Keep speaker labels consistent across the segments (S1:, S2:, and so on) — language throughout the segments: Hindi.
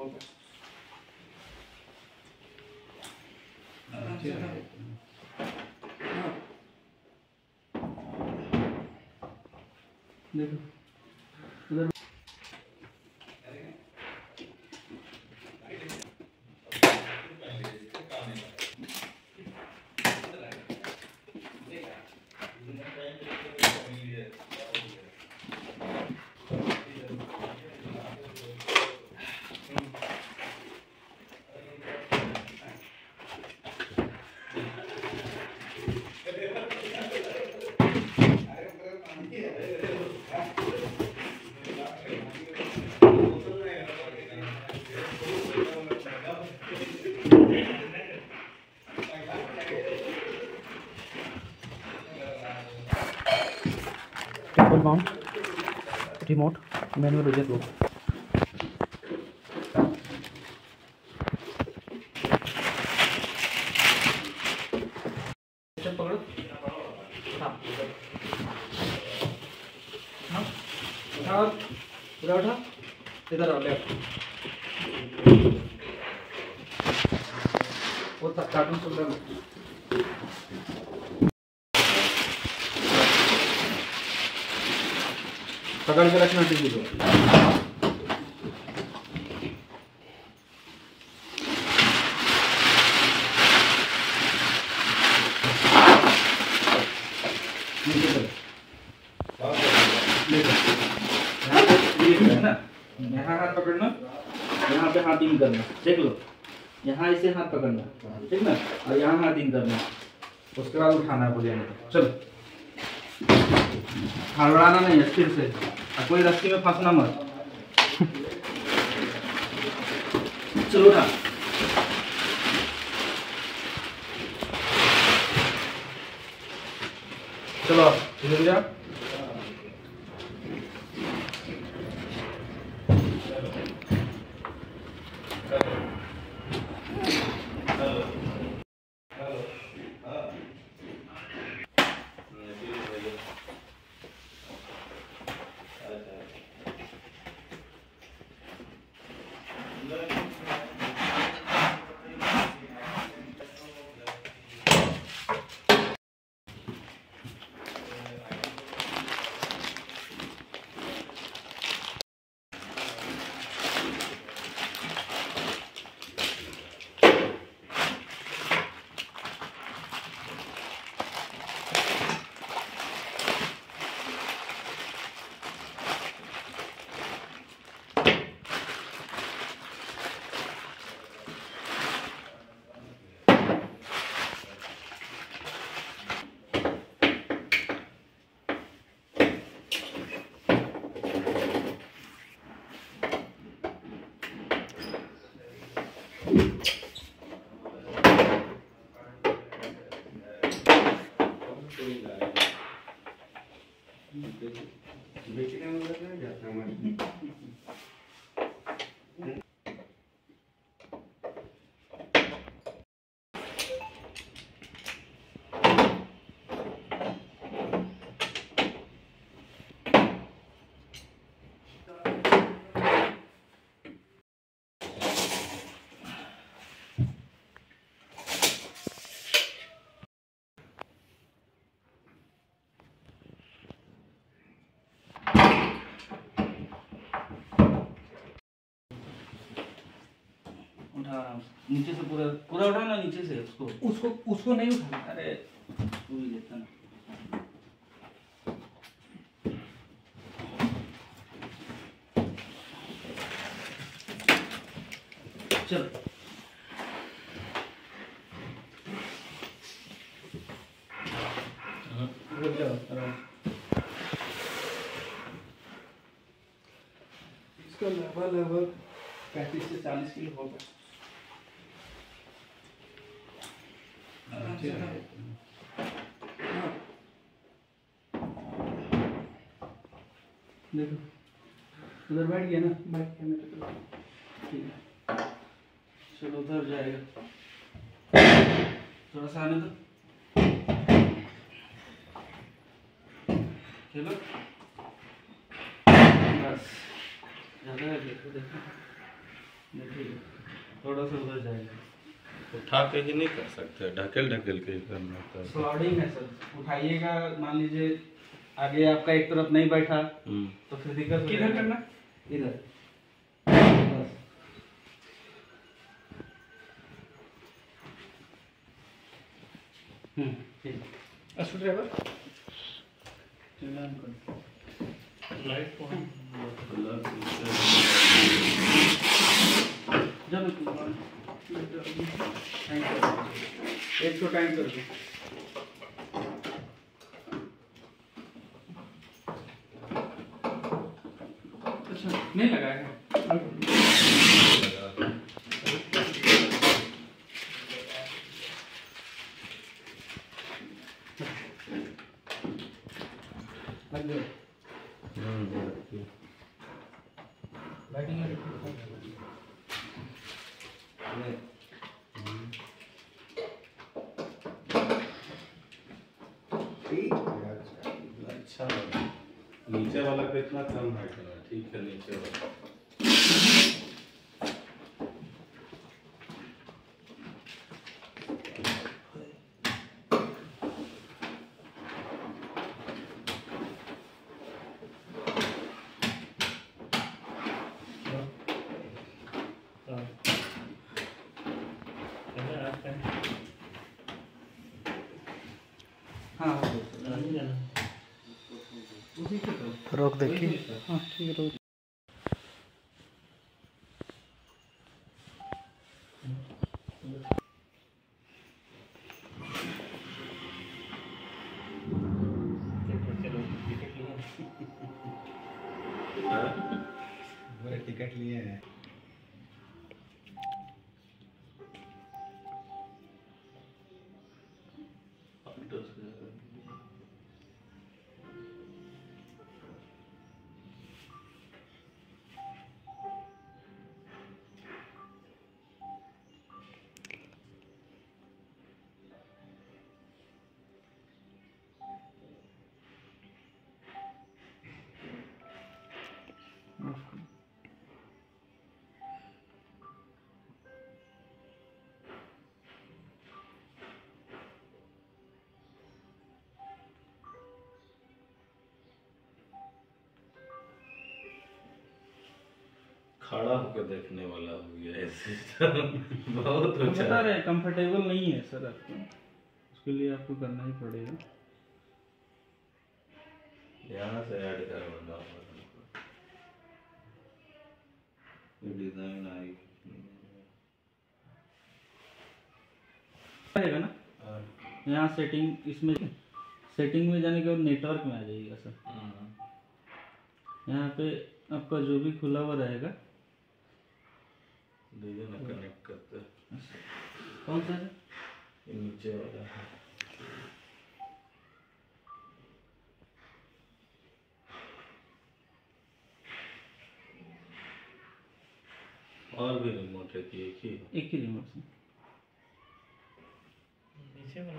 S1: होगा। देखो उधर table mount remote manual reject लो। पकड़ो उठा पूरा उठा इधर आओ लेफ्ट वो कार्टून सुन रहा पकड़ के रखना टीवी को। यहाँ हाथ पकड़ना, यहाँ पे हाथ इन करना, देख लो यहाँ ऐसे हाथ पकड़ना, ठीक ना, और यहाँ हाथ इन करना, उसके बाद उठाना है बोले। चलो हड़बड़ाना नहीं है, स्थिर से, और कोई रस्सी में फंसना मत। चलो उठा चलो इधर जा। उठा नीचे से पूरा पूरा उठा ना, नीचे से उसको नहीं उठा। अरे तू ही लेता ना। चल इसका लगभग 35 से 40 किलो होगा। देखो उधर बैठ गया ना, बैठ गया मेरे तो ठीक है। चलो उधर जाएगा, थोड़ा सा आने दो। चलो बस ज़्यादा है, देखो देखो देखिए थोड़ा सा उधर जाएगा।
S2: उठा के ही नहीं कर सकते, ढकेल ढकेल के ही करना होता है।
S1: स्लाइडिंग है सर, उठाइएगा मान लीजिए आगे आपका एक तरफ नहीं बैठा तो फिर दिक्कत। किधर करना? इधर बस। ठीक है। अस्टू ड्राइवर लाइट को जब एक तो टाइम कर दो। अच्छा नहीं लगाया है। लाइटिंग
S2: अच्छा नीचे वाला कितना कम हाइट है? ठीक है नीचे वाला
S1: रोक देखिए। हाँ ठीक है रोक।
S2: टिकट लिए हैं। खड़ा होकर देखने वाला हो गया ऐसे बहुत
S1: बता रहे कंफर्टेबल नहीं है सर आपको, उसके लिए आपको करना ही पड़ेगा।
S2: यहाँ से ऐड करवाना डिजाइन
S1: आएगा ना। यहाँ सेटिंग, इसमें सेटिंग में जाने के बाद नेटवर्क में आ जाइएगा सर। यहाँ पे आपका जो भी खुला हुआ रहेगा
S2: कनेक्ट करते हैं।
S1: कौन सा है?
S2: नीचे वाला है। और भी रिमोट है कि एक
S1: ही रिमोट से
S2: नीचे वाला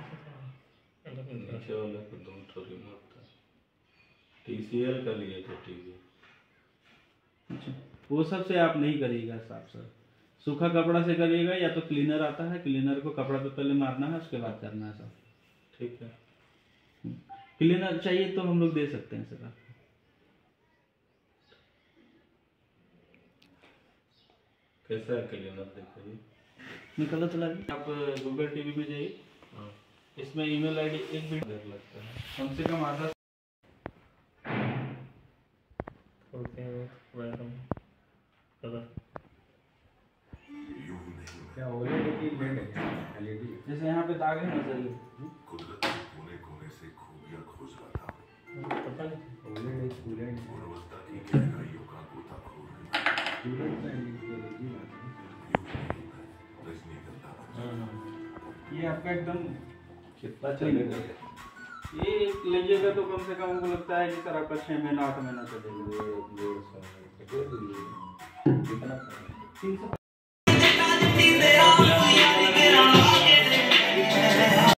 S2: को दो ठो रिमोट था। TCL का लिए थे टीवी।
S1: अच्छा वो सब से आप नहीं करिएगा साफ सर, सूखा कपड़ा से करिएगा, या तो क्लीनर आता है, क्लीनर को कपड़ा पे पहले मारना है उसके बाद करना है सर।
S2: ठीक है।
S1: क्लीनर चाहिए तो हम लोग दे सकते हैं सर आपको।
S2: कैसा है क्लीनर देखिए।
S1: निकला चला आप गूगल टीवी में जाइए, इसमें ईमेल आईडी एक भी देर लगता है, कम से कम आधा।
S3: क्या ओलेड की लेड है LED?
S1: जैसे यहाँ पे दाग है ना सर,
S3: कुदरत के कोने कोने से खूबियां खोज रहा था।
S1: पता नहीं
S3: ओलेड एक कूलेंट गुणवत्ता की गहराइयों का गोताखोर है। कूलेंट का एलर्जी
S1: ये आपका एकदम
S2: कितना चलेगा?
S1: ये लीजिएगा तो कम से कम हमको लगता है कि सर आपका 6 महीना 8 महीना चलेगा।
S2: कितना
S1: 300